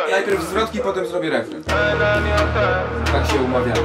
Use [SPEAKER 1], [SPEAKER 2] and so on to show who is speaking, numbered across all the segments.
[SPEAKER 1] najpierw zwrotki, potem zrobię refren. Tak się umawiamy.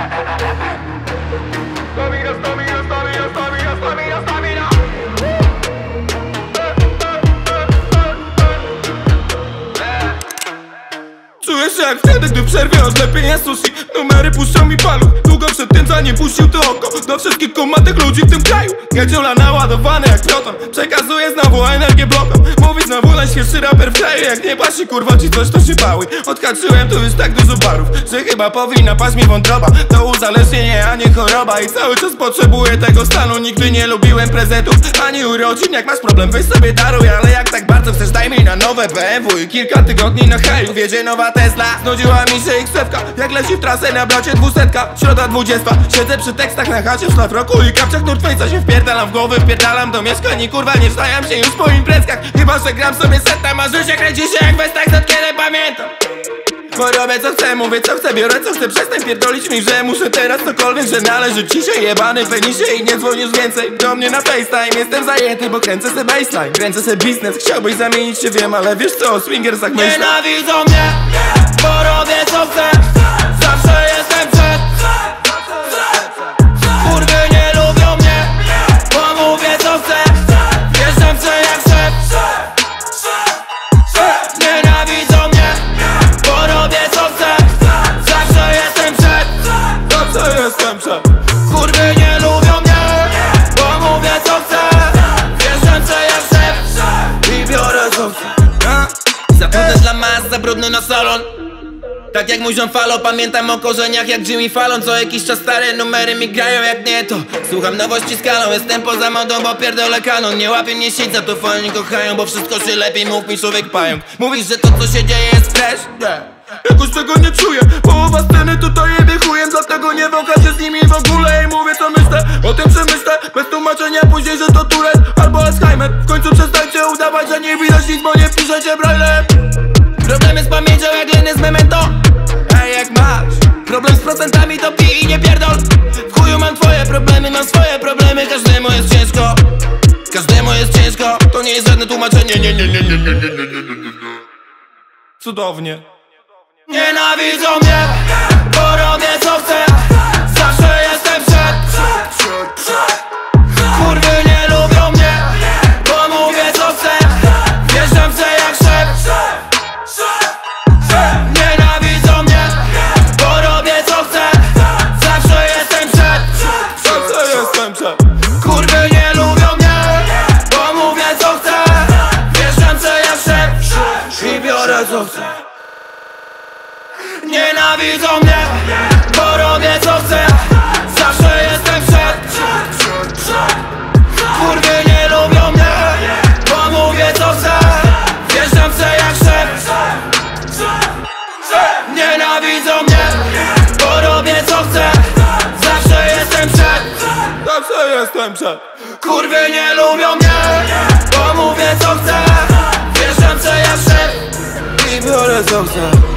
[SPEAKER 2] Czuję się jak wtedy, gdy w przerwie odlepienia sushi numery puszczą mi paluch. Długo przed tym, zanim puścił to oko do wszystkich kumatych ludzi w tym kraju. Jedziola naładowane jak proton, przekazuje znowu energię blokom. Mówi znowu najświeższy raper w kraju. Jak nie pasi kurwa ci coś, to się pały. Odhaczyłem tu już tak dużo barów, że chyba powinna paść mi wątroba. To uzależnienie, a nie choroba. I cały czas potrzebuję tego stanu. Nigdy nie lubiłem prezentów ani urodzin. Jak masz problem, weź sobie daruj. Ale jak tak bardzo chcesz, daj mi na nowe BMW. I kilka tygodni na haju wjedzie nowa Tesla. Znudziła mi się X-Fewka, jak leci w trasę na blacie 200. Środa 20, siedzę przy tekstach na chacie w szlafroku i kapciach Nordface'a się wpierdalam w głowę, wpierdalam do mieszkań i kurwa nie wstajam się już po imprezkach. Chyba, że gram sobie seta, a życie kręci się jak westak, od kiedy pamiętam. Bo robię co chcę, mówię co chcę, biorę co chcę. Przestań pierdolić mi, że muszę teraz cokolwiek, że należy ci się jebany penisie i nie dzwonisz więcej do mnie na FaceTime. Jestem zajęty, bo kręcę se baseline, kręcę se biznes. Chciałbyś zamienić się, wiem, ale wiesz co, o swingersach myślę.
[SPEAKER 3] Nienawidzą mnie, bo robię co chcę. Zawsze jestem przed. Kurwy nie lubią mnie, bo mówię co chcę. Wjeżdżam se jak szef. Nienawidzą mnie, bo robię co chcę. Zawsze jestem przed.
[SPEAKER 2] Zawsze jestem przed.
[SPEAKER 3] Kurwy nie lubią mnie, bo mówię co chcę. Wjeżdżam se jak szef i biorę co chcę. Za trudne dla mas, za brudny na salon. Tak jak mój ziom Falo, pamiętam o korzeniach jak Jimmy Fallon. Co jakiś czas stare numery mi grają, jak nie to słucham nowości z kalą. Jestem poza modą, bo pierdolę kanon. Nie łapie mnie sieć, za to fani kochają, bo wszystko się lepiej, mów mi człowiek pająk. Mówisz, że to co się dzieje jest fresh?
[SPEAKER 2] Jakoś tego nie czuję, połowa sceny tutaj jebie chujem. Dlatego nie wącham się z nimi w ogóle i mówię co myślę. O tym przemyślę, bez tłumaczenia później, że to Tourette albo Alzheimer. W końcu przestańcie udawać, że nie widać nic, bo nie piszecie braillem.
[SPEAKER 3] Problemy z pamięcią jak liny z memento.
[SPEAKER 2] Ej, jak masz
[SPEAKER 3] problem z procentami, to pij i nie pierdol. W chuju mam twoje problemy, mam swoje problemy. Każdemu jest ciężko, każdemu jest ciężko. To nie jest żadne tłumaczenie, nie.
[SPEAKER 2] Cudownie.
[SPEAKER 3] Nienawidzą mnie, bo robię co chcę. Zawsze jestem przed. Kurwy nie lubią mnie, bo mówię co chcę. Wjeżdżam se jak szef. Nienawidzą mnie, bo robię co chcę. Zawsze jestem przed.
[SPEAKER 2] Zawsze jestem przed.
[SPEAKER 3] Kurwy nie lubią mnie, bo mówię co chcę. Wjeżdżam se jak szef i biorę co chcę. Nienawidzą mnie, bo robię co chcę. Zawsze jestem przed. Kurwy nie lubią mnie, bo mówię co chcę. Wjeżdżam se jak szef. Nienawidzą mnie, bo robię co chcę. Zawsze jestem przed.
[SPEAKER 2] Zawsze jestem przed.
[SPEAKER 3] Kurwy nie lubią mnie, bo mówię co chcę. Wjeżdżam se jak szef i biorę co chcę.